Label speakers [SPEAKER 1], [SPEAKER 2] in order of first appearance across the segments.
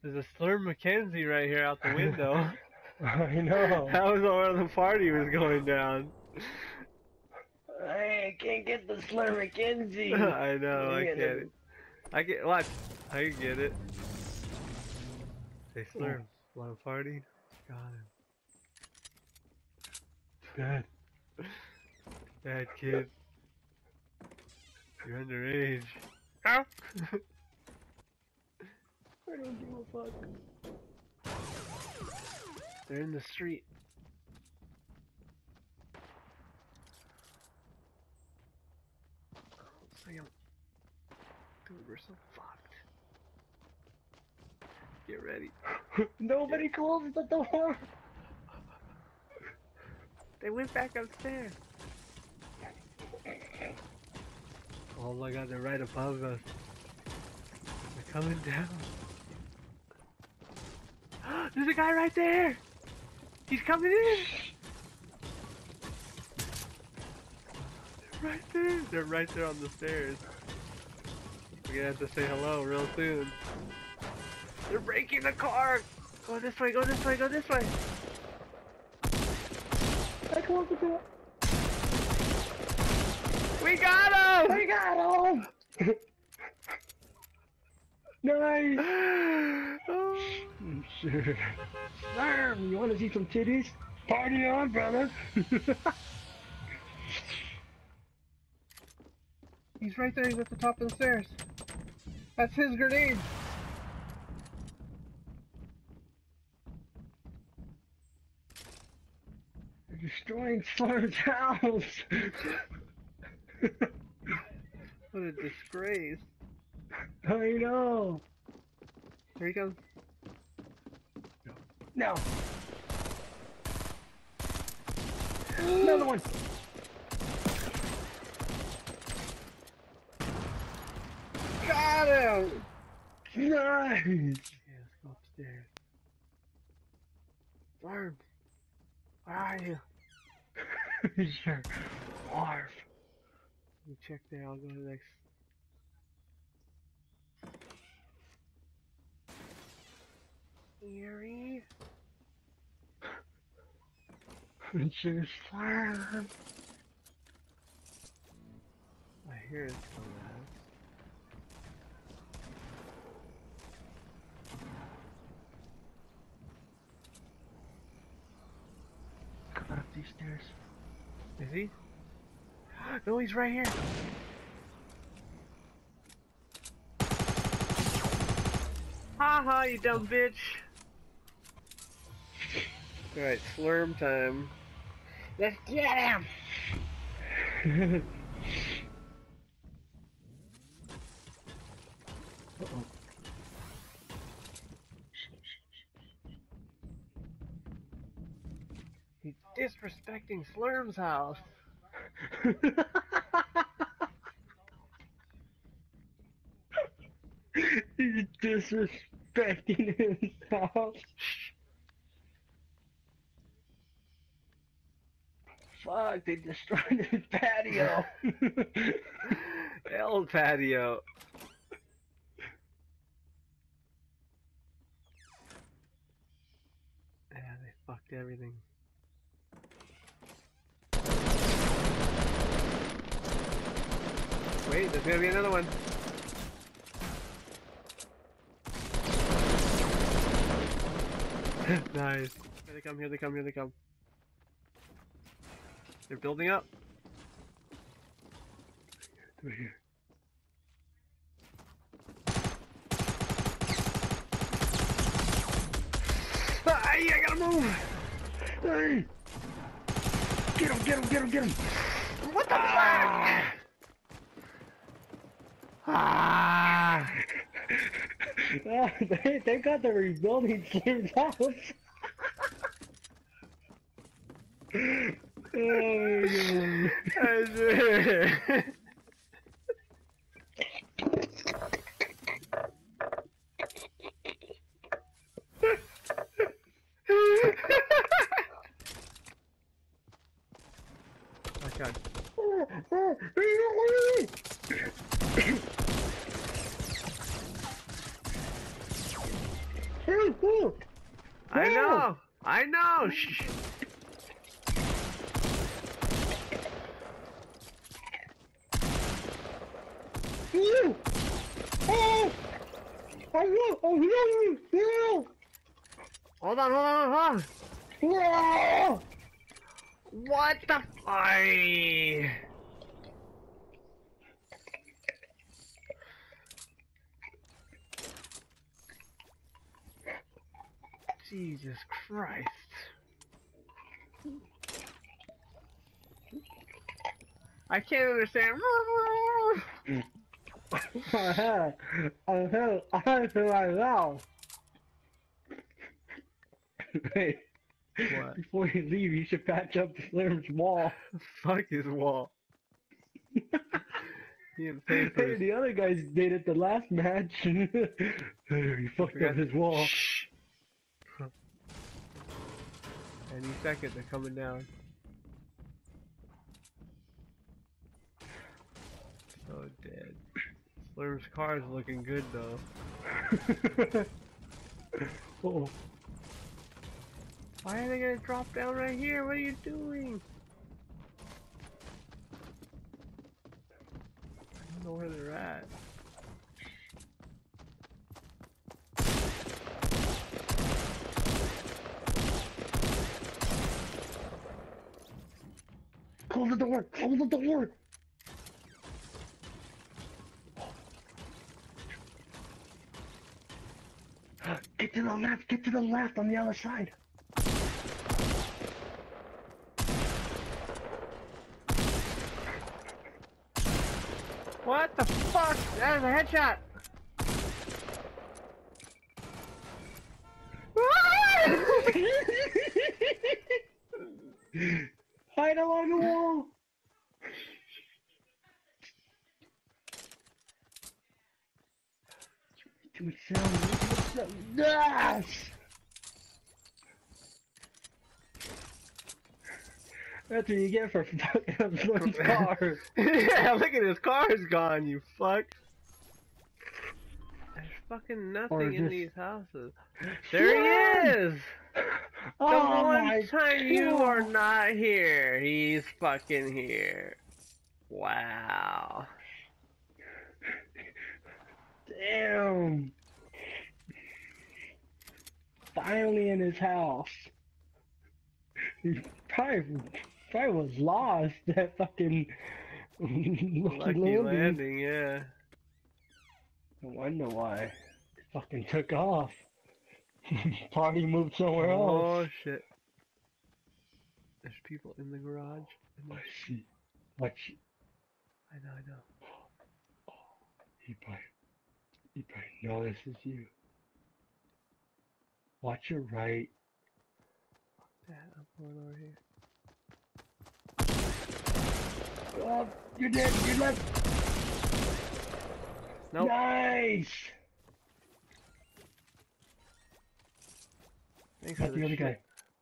[SPEAKER 1] There's a Slurm McKenzie right here out the window.
[SPEAKER 2] I know.
[SPEAKER 1] That was where the party was going down.
[SPEAKER 2] I can't get the Slur McKenzie.
[SPEAKER 1] I know, I can't. I can watch. I can get it. Hey Slurm, wanna party? Got him.
[SPEAKER 2] Good.
[SPEAKER 1] Bad kid. You're underage. Ow!
[SPEAKER 2] I don't give a fuck.
[SPEAKER 1] They're in the street. See 'em. Dude, we're so fucked. Get ready.
[SPEAKER 2] Nobody closed the door.
[SPEAKER 1] They went back upstairs. Oh my god, they're right above us. They're coming down. There's a guy right there! He's coming in! They're right there! They're right there on the stairs. We're gonna have to say hello real soon. They're breaking the car! Go this way, go this way, go this way!
[SPEAKER 2] I closed the door.
[SPEAKER 1] We got him!
[SPEAKER 2] I got him. Nice.
[SPEAKER 1] Oh.
[SPEAKER 2] Sure. Slurm, you want to see some titties? Party on, brother.
[SPEAKER 1] He's right there, he's at the top of the stairs. That's his grenade.
[SPEAKER 2] You're destroying Slurm's house.
[SPEAKER 1] What a disgrace.
[SPEAKER 2] I know.
[SPEAKER 1] Here he comes.
[SPEAKER 2] No. Another one.
[SPEAKER 1] Got him!
[SPEAKER 2] Nice.
[SPEAKER 1] Yeah, let's go upstairs. Slurm, where are you?
[SPEAKER 2] Sure. Marv.
[SPEAKER 1] You check there, I'll go to the next. Eerie?
[SPEAKER 2] Sure, Slurm.
[SPEAKER 1] I hear it's coming out.
[SPEAKER 2] Coming up these stairs.
[SPEAKER 1] Is he? No, he's right here. Haha, you dumb bitch. Alright, Slurm time. Let's get him!
[SPEAKER 2] Uh-oh.
[SPEAKER 1] He's disrespecting Slurm's house.
[SPEAKER 2] He's disrespecting his house. Fuck, they destroyed his patio.
[SPEAKER 1] El patio. Yeah, they fucked everything. Wait, there's gonna be another one. Nice. Here they come, here they come, here they come. They're building up.
[SPEAKER 2] They're here.
[SPEAKER 1] Hey, I gotta move!
[SPEAKER 2] Hey! Get him, get him, get him, get him!
[SPEAKER 1] What the fuck? Ah!
[SPEAKER 2] They got the rebuilding Slurm's house. Oh my god.
[SPEAKER 1] I know! I know! Shh!
[SPEAKER 2] You! Oh! Oh, no!
[SPEAKER 1] Hold on, hold on, hold on!
[SPEAKER 2] No!
[SPEAKER 1] What the f- Jesus Christ. I can't understand.
[SPEAKER 2] I feel like now. Hey,
[SPEAKER 1] What?
[SPEAKER 2] before you leave, you should patch up Slim's wall.
[SPEAKER 1] Fuck his wall. He didn't pay for
[SPEAKER 2] Hey,
[SPEAKER 1] this.
[SPEAKER 2] the other guys did it the last match. He fucked up his wall.
[SPEAKER 1] Shh. Any second, they're coming down. So dead. Slurm's car is looking good though.
[SPEAKER 2] Oh.
[SPEAKER 1] Why are they gonna drop down right here? What are you doing? I don't know where they're at.
[SPEAKER 2] Close the door! Close the door! Get to the left! Get to the left on the other side!
[SPEAKER 1] What the fuck? That was a headshot!
[SPEAKER 2] Hide along the wall! Too much sound. Yes! That's what you get for fucking up someone's car.
[SPEAKER 1] Yeah, look at his car's gone, you fuck. There's fucking
[SPEAKER 2] Or
[SPEAKER 1] nothing in
[SPEAKER 2] just-
[SPEAKER 1] these houses. There he is! The
[SPEAKER 2] Oh
[SPEAKER 1] one
[SPEAKER 2] my
[SPEAKER 1] time you
[SPEAKER 2] God.
[SPEAKER 1] are not here, he's fucking here. Wow.
[SPEAKER 2] Damn. Finally in his house. He probably was lost. That fucking
[SPEAKER 1] Lucky landing, yeah.
[SPEAKER 2] No wonder why. It fucking took off. Party moved somewhere else.
[SPEAKER 1] Oh shit. There's people in the garage.
[SPEAKER 2] Watch.
[SPEAKER 1] I know.
[SPEAKER 2] He probably know this is you. Watch your right.
[SPEAKER 1] Yeah, I'm going over here.
[SPEAKER 2] Oh, you're dead. You're left.
[SPEAKER 1] Nope.
[SPEAKER 2] Nice.
[SPEAKER 1] Thanks for
[SPEAKER 2] Got the
[SPEAKER 1] the
[SPEAKER 2] other
[SPEAKER 1] shit.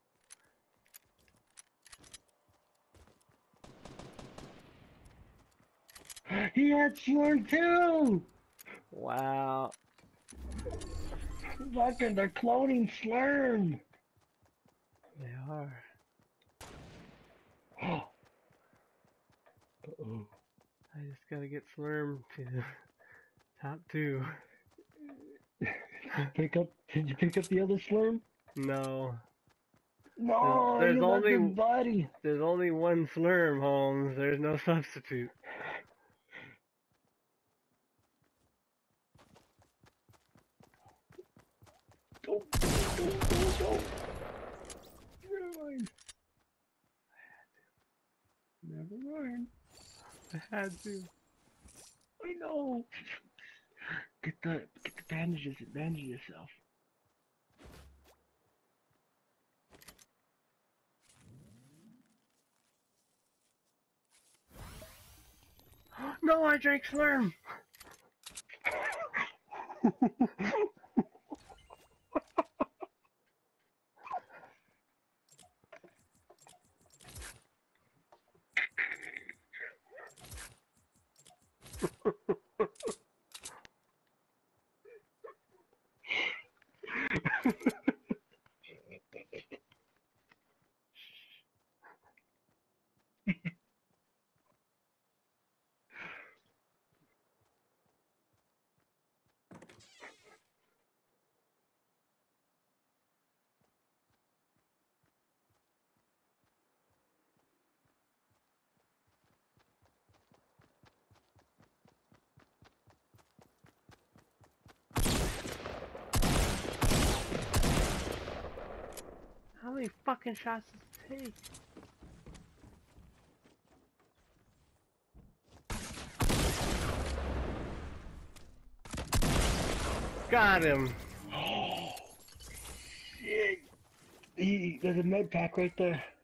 [SPEAKER 2] guy. He had Slurm too.
[SPEAKER 1] Wow.
[SPEAKER 2] Fucking, they're cloning Slurm.
[SPEAKER 1] They are.
[SPEAKER 2] Uh-oh.
[SPEAKER 1] I just gotta get Slurm to top 2.
[SPEAKER 2] Did you pick up the other Slurm?
[SPEAKER 1] No.
[SPEAKER 2] No,
[SPEAKER 1] There's
[SPEAKER 2] you left
[SPEAKER 1] only-
[SPEAKER 2] his buddy.
[SPEAKER 1] There's only one Slurm, Holmes. There's no substitute.
[SPEAKER 2] Go. Never mind.
[SPEAKER 1] I had to.
[SPEAKER 2] I know. Get the bandages. Bandage yourself.
[SPEAKER 1] No, I drank Slurm! How many fucking shots does it take? Got him!
[SPEAKER 2] Shit! There's a med pack right there.